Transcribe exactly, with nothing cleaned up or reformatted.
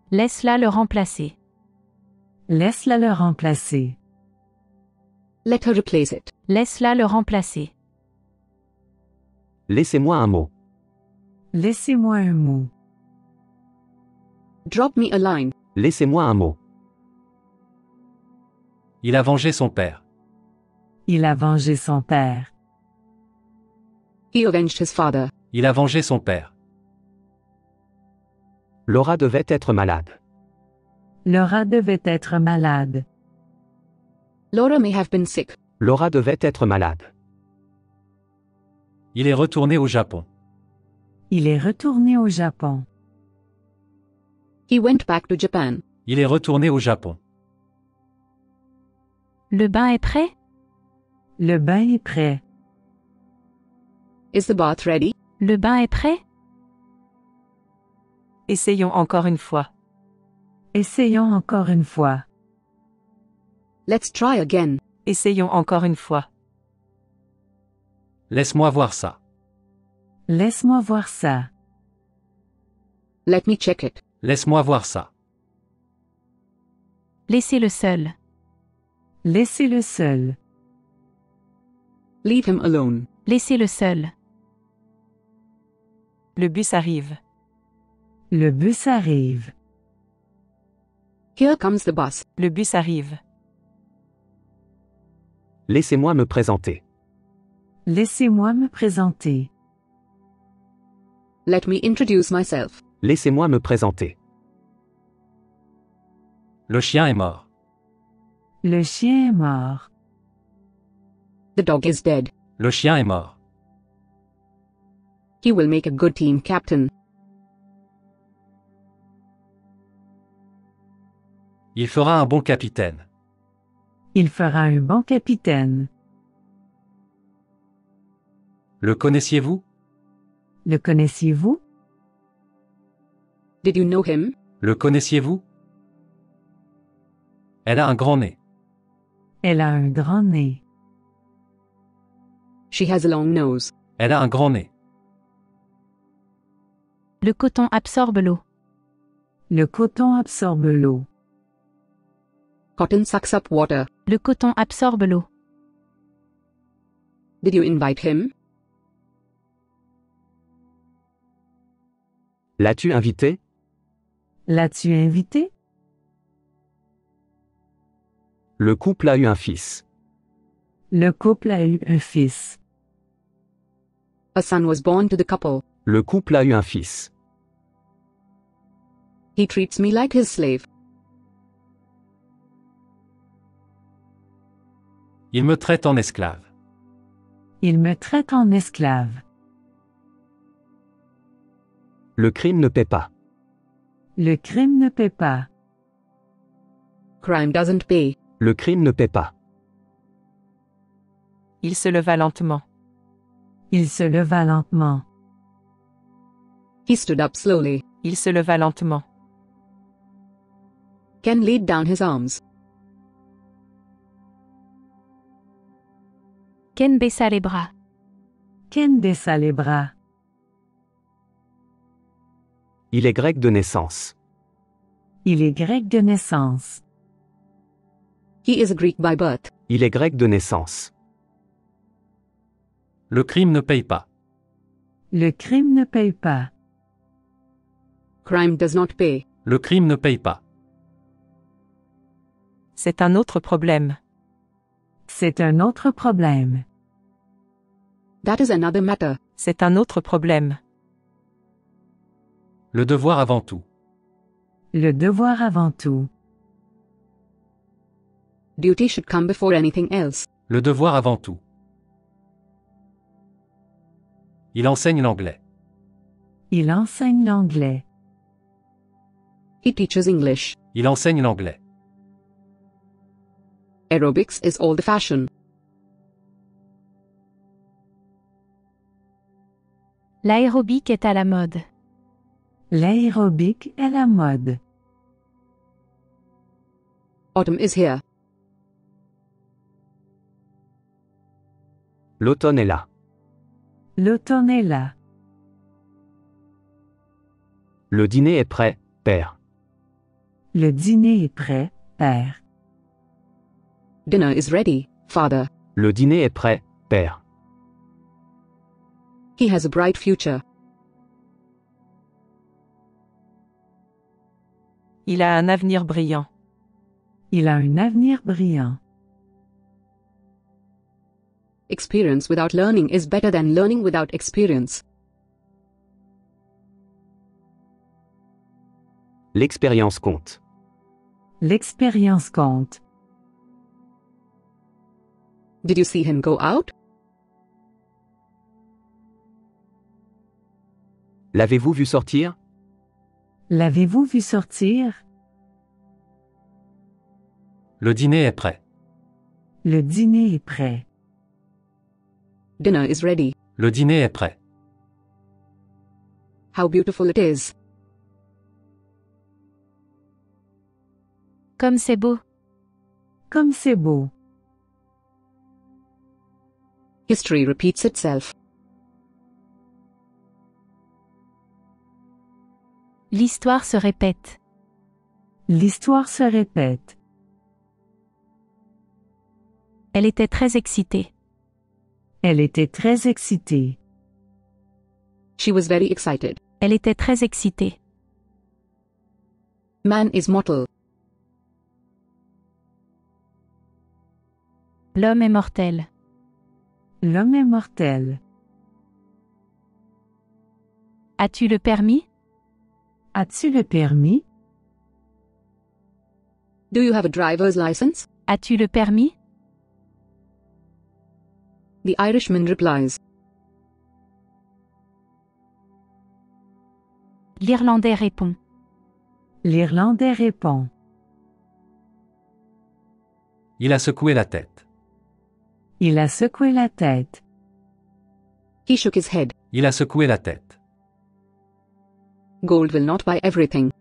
Laisse-la le remplacer. Laisse-la le remplacer. Let her replace it. Laisse-la le remplacer. Laissez-moi un mot. Laissez-moi un mot. Drop me a line. Laissez-moi un mot. Il a vengé son père. Il a vengé son père. He avenged his father. Il a vengé son père. Laura devait être malade. Laura devait être malade. Laura may have been sick. Laura devait être malade. Il est retourné au Japon. Il est retourné au Japon. He went back to Japan. Il est retourné au Japon. Le bain est prêt? Le bain est prêt. Is the bath ready? Le bain est prêt? Essayons encore une fois. Essayons encore une fois. Let's try again. Essayons encore une fois. Laisse-moi voir ça. Laisse-moi voir ça. Let me check it. Laisse-moi voir ça. Laissez-le seul. Laissez-le seul. Leave him alone. Laissez-le seul. Le bus arrive. Le bus arrive. Here comes the bus. Le bus arrive. Laissez-moi me présenter. Laissez-moi me présenter. Let me introduce myself. Laissez-moi me présenter. Le chien est mort. Le chien est mort. The dog is dead. Le chien est mort. He will make a good team captain. Il fera un bon capitaine. Il fera un bon capitaine. Le connaissiez-vous? Le connaissiez-vous? Did you know him? Le connaissiez-vous? Elle a un grand nez. Elle a un grand nez. She has a long nose. Elle a un grand nez. Le coton absorbe l'eau. Le coton absorbe l'eau. Cotton sucks up water. Le coton absorbe l'eau. Did you invite him? L'as-tu invité? L'as-tu invité? Le couple a eu un fils. Le couple a eu un fils. A son was born to the couple. Le couple a eu un fils. He treats me like his slave. Il me traite en esclave. Il me traite en esclave. Le crime ne paie pas. Le crime ne paie pas. Crime doesn't pay. Le crime ne paie pas. Il se leva lentement. Il se leva lentement. He stood up slowly. Il se leva lentement. Ken laid down his arms. Ken baissa les bras. Ken baissa les bras. Il est grec de naissance. Il est grec de naissance. He is a Greek by birth. Il est grec de naissance. Le crime ne paye pas. Le crime ne paye pas. Crime does not pay. Le crime ne paye pas. C'est un autre problème. C'est un autre problème. That is another matter. C'est un autre problème. Le devoir avant tout. Le devoir avant tout. Duty should come before anything else. Le devoir avant tout. Il enseigne l'anglais. Il enseigne l'anglais. He teaches English. Il enseigne l'anglais. Aerobics is all the fashion. L'aérobic est à la mode. L'aérobic est la mode. Autumn is here. L'automne est là. L'automne est là. Le dîner est prêt, père. Le dîner est prêt, père. Dinner is ready, father. Le dîner est prêt, père. He has a bright future. Il a un avenir brillant. Il a un avenir brillant. Experience without learning is better than learning without experience. L'expérience compte. L'expérience compte. Did you see him go out? L'avez-vous vu sortir? L'avez-vous vu sortir? Le dîner est prêt. Le dîner est prêt. Dinner is ready. Le dîner est prêt. How beautiful it is. Comme c'est beau. Comme c'est beau. History repeats itself. L'histoire se répète. L'histoire se répète. Elle était très excitée. Elle était très excitée. She was very excited. Elle était très excitée. Man is mortal. L'homme est mortel. L'homme est mortel. As-tu le permis? As-tu le permis? Do you have a driver's license? As-tu le permis? The Irishman replies. L'Irlandais répond. L'Irlandais répond. Il a secoué la tête. Il a secoué la tête. He shook his head. Il a secoué la tête. Gold will not buy everything.